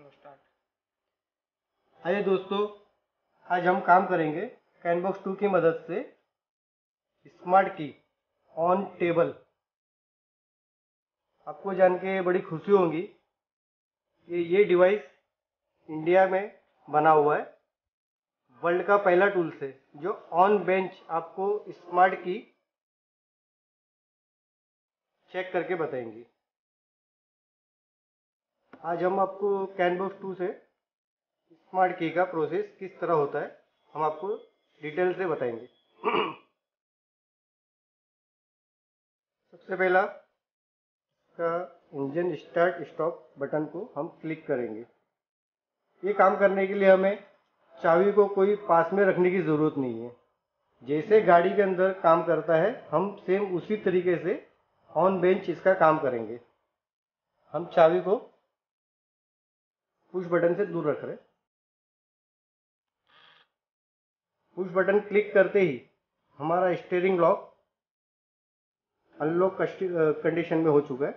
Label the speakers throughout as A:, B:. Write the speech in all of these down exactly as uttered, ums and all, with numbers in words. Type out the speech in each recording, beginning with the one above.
A: Start. आइए दोस्तों, आज हम काम करेंगे कैनबॉक्स टू की मदद से स्मार्ट की ऑन टेबल। आपको जान के बड़ी खुशी होगी कि ये डिवाइस इंडिया में बना हुआ है, वर्ल्ड का पहला टूल है जो ऑन बेंच आपको स्मार्ट की चेक करके बताएंगी। आज हम आपको कैनबॉक्स टू से स्मार्ट की का प्रोसेस किस तरह होता है हम आपको डिटेल से बताएंगे। सबसे पहला का इंजन स्टार्ट स्टॉप बटन को हम क्लिक करेंगे। ये काम करने के लिए हमें चाबी को कोई पास में रखने की ज़रूरत नहीं है। जैसे गाड़ी के अंदर काम करता है हम सेम उसी तरीके से ऑन बेंच इसका काम करेंगे। हम चाबी को पुश बटन से दूर रख रहे। पुश बटन क्लिक करते ही हमारा स्टीयरिंग लॉक अनलॉक कंडीशन में हो चुका है।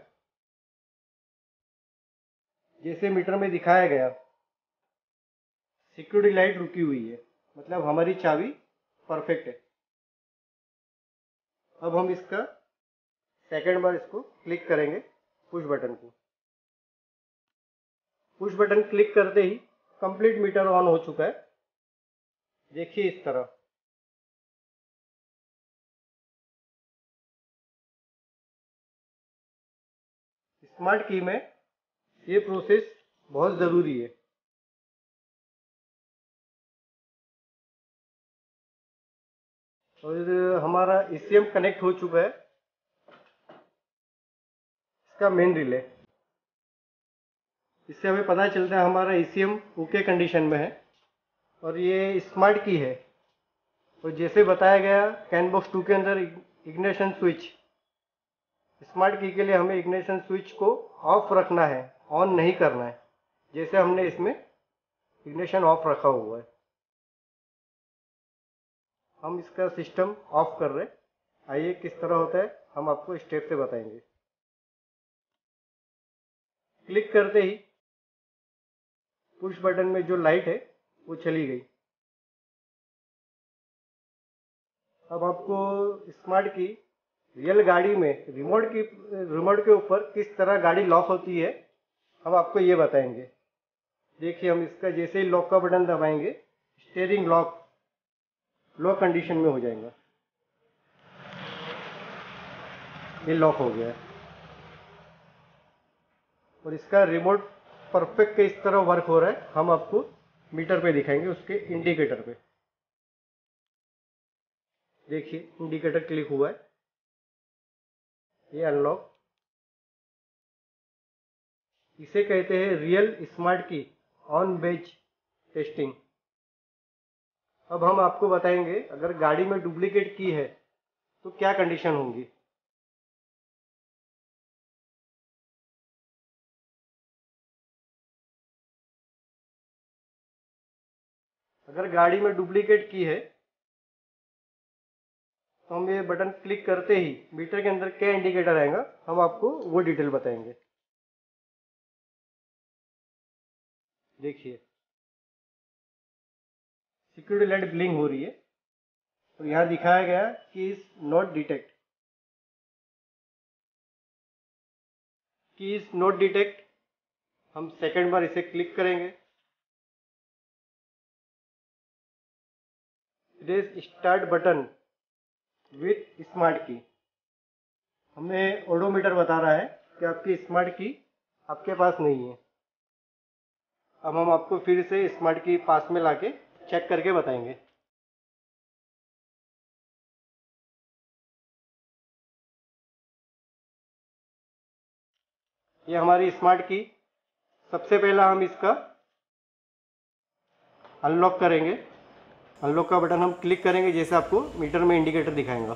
A: जैसे मीटर में दिखाया गया सिक्योरिटी लाइट रुकी हुई है, मतलब हमारी चाबी परफेक्ट है। अब हम इसका सेकंड बार इसको क्लिक करेंगे पुश बटन को। पुश बटन क्लिक करते ही कंप्लीट मीटर ऑन हो चुका है। देखिए इस तरह। स्मार्ट की में ये प्रोसेस बहुत ज़रूरी है। और हमारा ई सी एम कनेक्ट हो चुका है, इसका मेन रिले। इससे हमें पता चलता है हमारा E C M okay condition में है और ये स्मार्ट की है। और जैसे बताया गया कैनबॉक्स टू के अंदर इग्निशन स्विच, स्मार्ट की के लिए हमें इग्निशन स्विच को ऑफ रखना है, ऑन नहीं करना है। जैसे हमने इसमें इग्निशन ऑफ रखा हुआ है। हम इसका सिस्टम ऑफ कर रहे। आइए किस तरह होता है हम आपको स्टेप से बताएंगे। क्लिक करते ही पुश बटन में जो लाइट है वो चली गई। अब आपको स्मार्ट की रियल गाड़ी में रिमोट की रिमोट के ऊपर किस तरह गाड़ी लॉक होती है हम आपको ये बताएंगे। देखिए हम इसका जैसे ही लॉक का बटन दबाएंगे स्टीयरिंग लॉक लॉक कंडीशन में हो जाएगा। ये लॉक हो गया है और इसका रिमोट परफेक्ट इस तरह वर्क हो रहा है। हम आपको मीटर पे दिखाएंगे, उसके इंडिकेटर पे। देखिए इंडिकेटर क्लिक हुआ है, ये अनलॉक। इसे कहते हैं real smart key on bench testing. अब हम आपको बताएंगे अगर गाड़ी में डुप्लीकेट की है तो क्या कंडीशन होंगी। अगर गाड़ी में डुप्लीकेट की है तो हम ये बटन क्लिक करते ही मीटर के अंदर क्या इंडिकेटर आएगा हम आपको वो डिटेल बताएंगे। देखिए सिक्योरिटी लाइट ब्लिंक हो रही है और यहाँ दिखाया गया कि is not detect key is not detect. हम सेकंड बार इसे क्लिक करेंगे। Erase start button with smart key. हमें ओडोमीटर बता रहा है कि आपकी स्मार्ट की आपके पास नहीं है। अब हम आपको फिर से स्मार्ट की पास में लाके चेक करके बताएंगे। ये हमारी स्मार्ट की। सबसे पहला हम इसका अनलॉक करेंगे। अनलॉक का बटन हम क्लिक करेंगे जैसे आपको मीटर में इंडिकेटर दिखाएगा।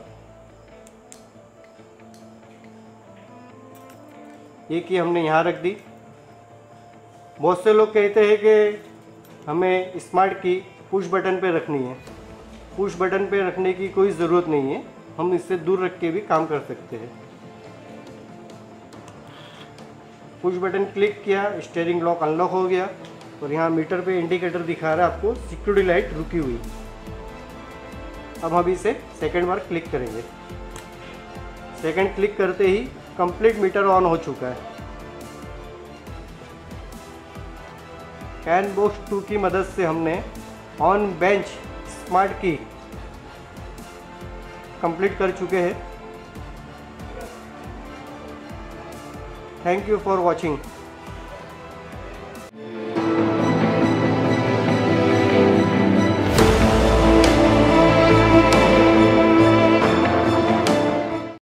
A: ये की हमने यहाँ रख दी। बहुत से लोग कहते हैं कि हमें स्मार्ट की पुश बटन पे रखनी है। पुश बटन पे रखने की कोई ज़रूरत नहीं है, हम इससे दूर रख के भी काम कर सकते हैं। पुश बटन क्लिक किया, स्टीयरिंग लॉक अनलॉक हो गया और यहाँ मीटर पे इंडिकेटर दिखा रहा है आपको सिक्योरिटी लाइट रुकी हुई। अब हम इसे सेकंड बार क्लिक करेंगे। सेकंड क्लिक करते ही कंप्लीट मीटर ऑन हो चुका है। कैन बॉक्स टू की मदद से हमने on bench smart key complete कर चुके हैं। Thank you for watching.